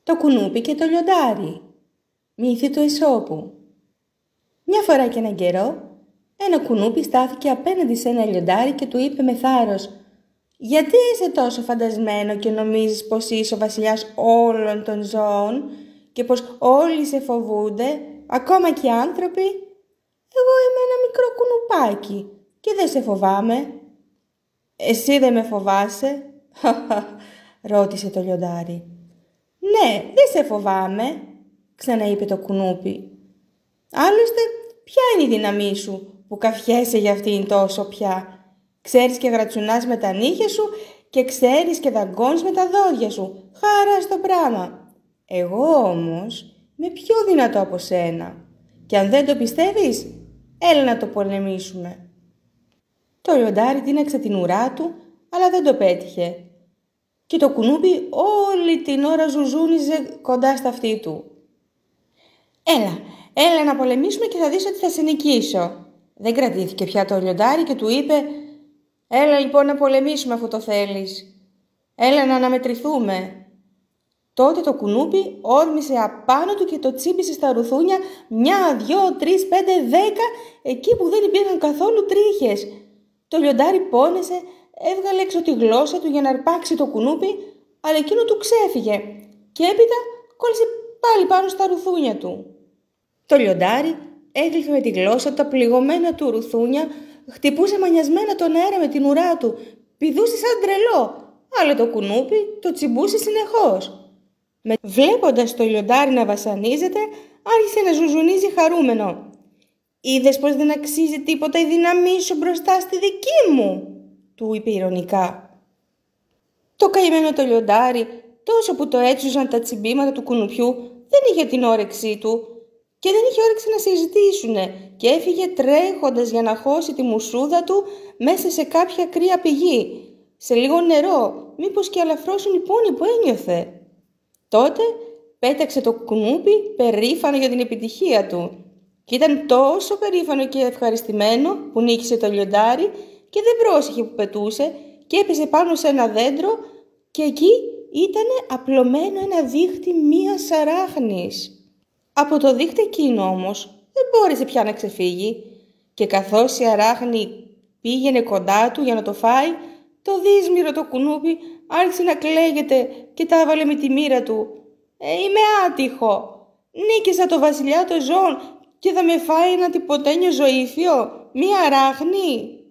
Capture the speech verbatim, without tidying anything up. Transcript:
Το κουνούπι και το λιοντάρι. Μύθι του Αισόπου. Μια φορά και έναν καιρό, ένα κουνούπι στάθηκε απέναντι σε ένα λιοντάρι και του είπε με θάρρος: «Γιατί είσαι τόσο φαντασμένο και νομίζεις πως είσαι ο βασιλιάς όλων των ζώων και πως όλοι σε φοβούνται, ακόμα και οι άνθρωποι? Εγώ είμαι ένα μικρό κουνουπάκι και δεν σε φοβάμαι». «Εσύ δεν με φοβάσαι?» ρώτησε το λιοντάρι. «Ναι, δεν σε φοβάμαι», ξαναείπε το κουνούπι. «Άλλωστε, ποια είναι η δύναμή σου που καφιέσαι για αυτήν τόσο πια? Ξέρεις και γρατσουνάς με τα νύχια σου και ξέρεις και δαγκώνεις με τα δόντια σου. Χαρά στο πράμα. Εγώ όμως είμαι πιο δυνατό από σένα. Και αν δεν το πιστεύεις, έλα να το πολεμήσουμε». Το λιοντάρι τίναξε την ουρά του, αλλά δεν το πέτυχε. Και το κουνούπι όλη την ώρα ζουζούνιζε κοντά στα αυτή του. «Έλα, έλα να πολεμήσουμε και θα δεις ότι θα σε νικήσω». Δεν κρατήθηκε πια το λιοντάρι και του είπε: «Έλα λοιπόν να πολεμήσουμε αφού το θέλεις. Έλα να αναμετρηθούμε». Τότε το κουνούπι όρμησε απάνω του και το τσίπησε στα ρουθούνια μια, δυο, τρεις, πέντε, δέκα, εκεί που δεν υπήρχαν καθόλου τρίχες. Το λιοντάρι πόνεσε, έβγαλε έξω τη γλώσσα του για να αρπάξει το κουνούπι, αλλά εκείνο του ξέφυγε και έπειτα κόλλησε πάλι πάνω στα ρουθούνια του. Το λιοντάρι έγλυφε με τη γλώσσα του τα πληγωμένα του ρουθούνια, χτυπούσε μανιασμένα τον αέρα με την ουρά του, πηδούσε σαν τρελό, αλλά το κουνούπι το τσιμπούσε συνεχώς. Με... Βλέποντας το λιοντάρι να βασανίζεται, άρχισε να ζουζουνίζει χαρούμενο. «Είδες πως δεν αξίζει τίποτα η δύναμή σου μπροστά στη δική μου?» του είπε ειρωνικά. Το καημένο το λιοντάρι, τόσο που το έτσουζαν τα τσιμπήματα του κουνουπιού, δεν είχε την όρεξή του και δεν είχε όρεξη να συζητήσουνε και έφυγε τρέχοντας για να χώσει τη μουσούδα του μέσα σε κάποια κρύα πηγή, σε λίγο νερό, μήπως και αλαφρώσουν οι πόνοι που ένιωθε. Τότε πέταξε το κουνούπι περήφανο για την επιτυχία του και ήταν τόσο περήφανο και ευχαριστημένο που νίκησε το λιοντάρι και δεν πρόσεχε που πετούσε και έπεσε πάνω σε ένα δέντρο και εκεί ήταν απλωμένο ένα δίχτυ μίας αράχνης. Από το δίχτυ εκείνο όμως δεν μπόρεσε πια να ξεφύγει και καθώς η αράχνη πήγαινε κοντά του για να το φάει, το δύσμυρο το κουνούπι άρχισε να κλαίγεται και τα έβαλε με τη μοίρα του. «Ε, είμαι άτυχο. Νίκησα το βασιλιά των ζώων και θα με φάει ένα τυποτένιο ζωήφιο, μία αράχνη».